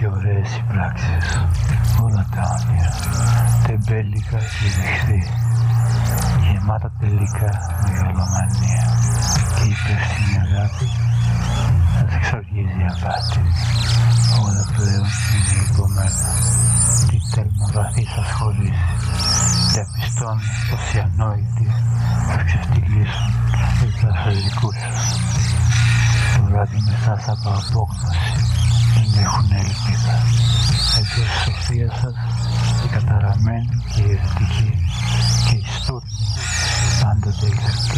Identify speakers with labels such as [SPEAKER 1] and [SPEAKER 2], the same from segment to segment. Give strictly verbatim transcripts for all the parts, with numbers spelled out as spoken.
[SPEAKER 1] και ωραίες οι πράξεις, όλα τα όνειρα, τεμπέλικα και δεχτή, γεμάτα τελικά μεγαλομανία και υπεύθυνη αγάπη, να σε εξοργίζει η απάτη. Όλα πλέον είναι υπομένα, τι τέλμα βαθύ σας χωρίζει, διαπιστώνεις πως οι ανόητοι θα ξεφτυλίσουν τα αφεντικούς σας. Το βράδυ μετά από απόγνωση δεν έχουν ελπίδα. Εντός της σοφίας σας οι καταραμένοι και οι αιρετικοί και οι στούρνοι πάντοτε ηλεκτροί.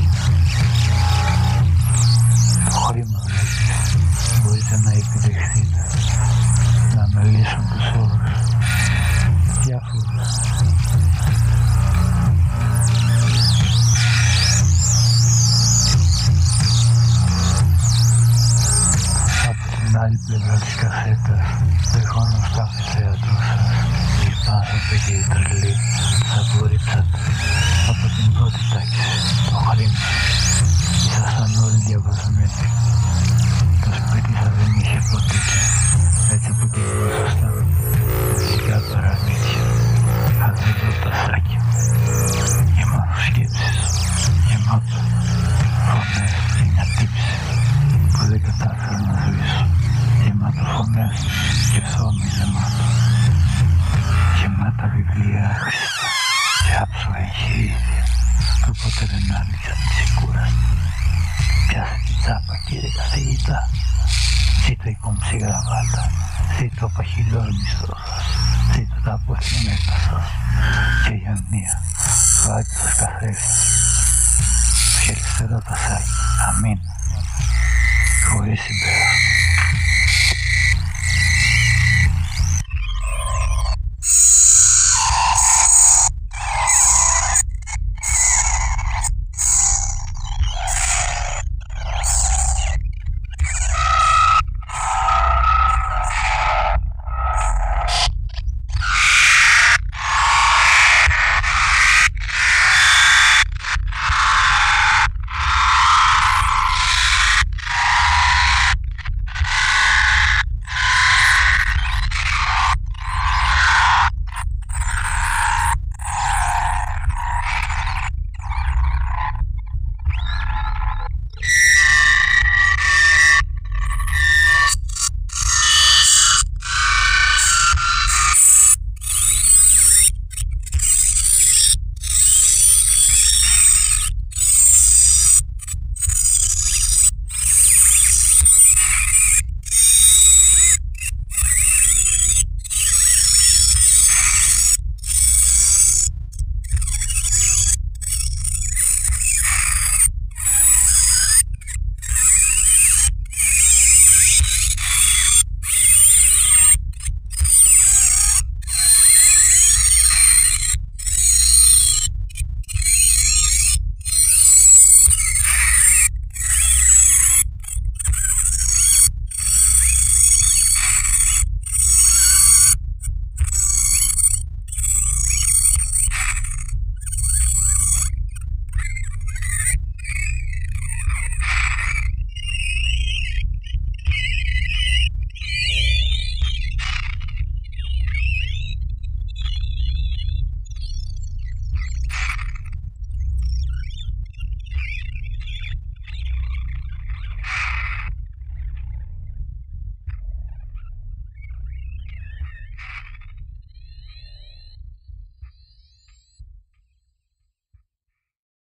[SPEAKER 1] Το χρήμα βλέπεις, μπορείτε να επιδεχθείτε, να μελήσουν τους όρους. Διάφορα. Στην άλλη πλευρά της κασέτας δεχόνω στάθη θέατρο σας. Οι άνθρωποι και οι τρελοί σας απορρίψατε από την πρώτη τάξη, το χρήμα. Ήσασταν όλοι διαβασμένοι. Το σπίτι σας δεν είχε ποτίκι, έτσι που κυβερνούσασταν μυστικά παραμύθια. Είχατε εδώ τα σάκια, γεμάτο σκέψεις, γεμάτο φωνές και μια τύψη που δεν κατάφερα να σβήσω. Γεμάτο φωνές και ψώμι γεμάτο. Γεμάτα βιβλία άχρηστα και άψογα εγχειρίδια που ποτέ δεν άνοιξαν τη σικούραστη. Πιάσε την τσάπα κύριε καθηγητά. Ζήτω η κομψή γραβάτα. Ζήτω ο παχυλός μισθός σας. Ζήτω τα αποθυμένα σας. Και η αμνία του Άγιου σας καθρέφτη. Το χελιστερό τα σάκι. Αμήν. Χωρίς συμπέρασμα.